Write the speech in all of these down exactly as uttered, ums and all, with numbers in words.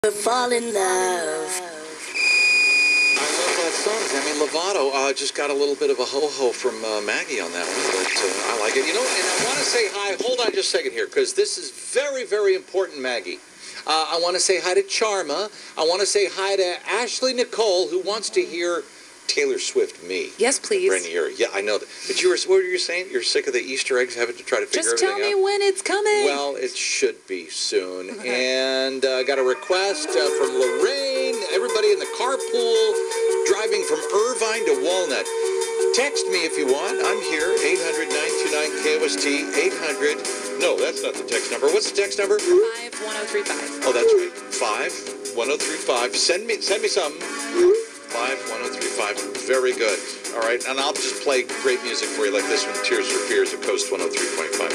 Fall in love. I love that song. Demi Lovato uh, just got a little bit of a ho-ho from uh, Maggie on that one, but uh, I like it. You know, and I want to say hi. Hold on just a second here, because this is very, very important, Maggie. Uh, I want to say hi to Charma. I want to say hi to Ashley Nicole, who wants to hear Taylor Swift Me. Yes, please. Brand new year. Yeah, I know that. But you were, what were you saying? You're sick of the Easter eggs having to try to figure Just everything out? tell me when it's coming. Well, it should be soon. And uh, got a request uh, from Lorraine, everybody in the carpool, driving from Irvine to Walnut. Text me if you want. I'm here, eight hundred, nine two nine, K O S T, eight hundred. No, that's not the text number. What's the text number? five one oh three five. Oh, that's right. five one oh three five. Send me, send me something. five one oh three five. Very good. All right, and I'll just play great music for you like this one, Tears for Fears at Coast one oh three point five.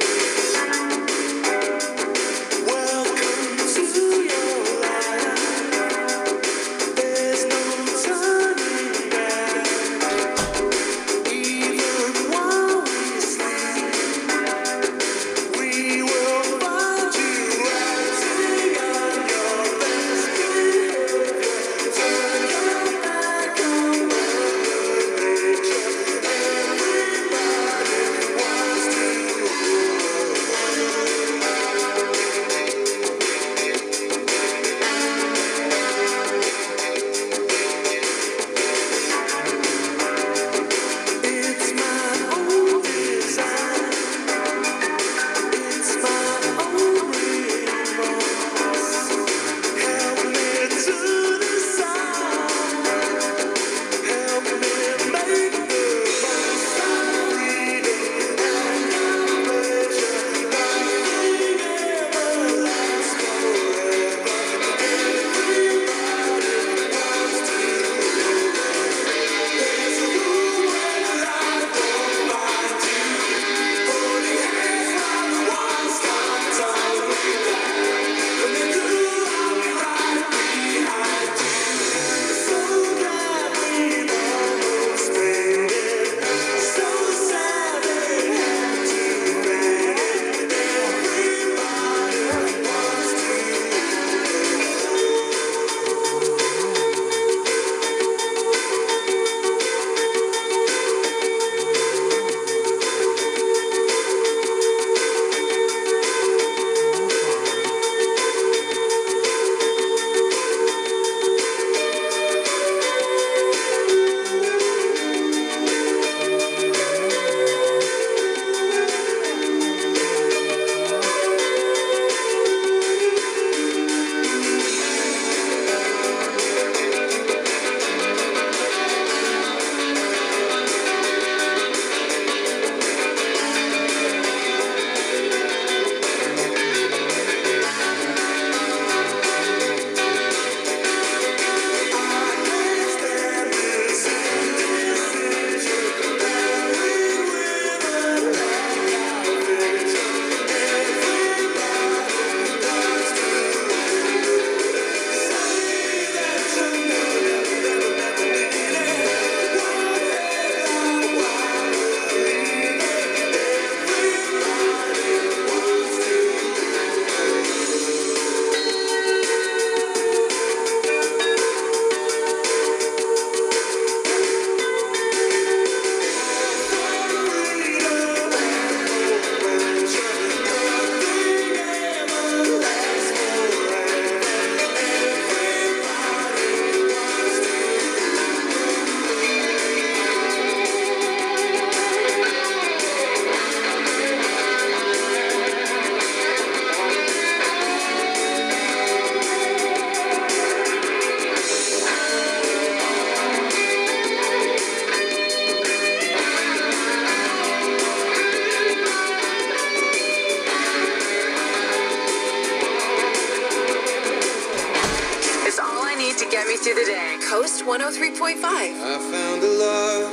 Coast one oh three point five. I found a love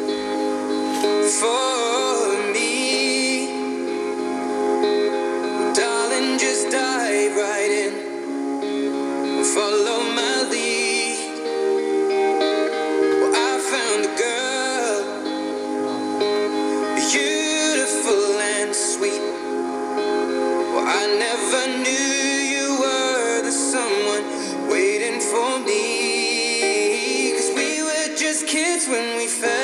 for me. Darling, just dive right in. Follow my lead. Well, I found a girl, beautiful and sweet. Well, I never knew you were the someone when we fell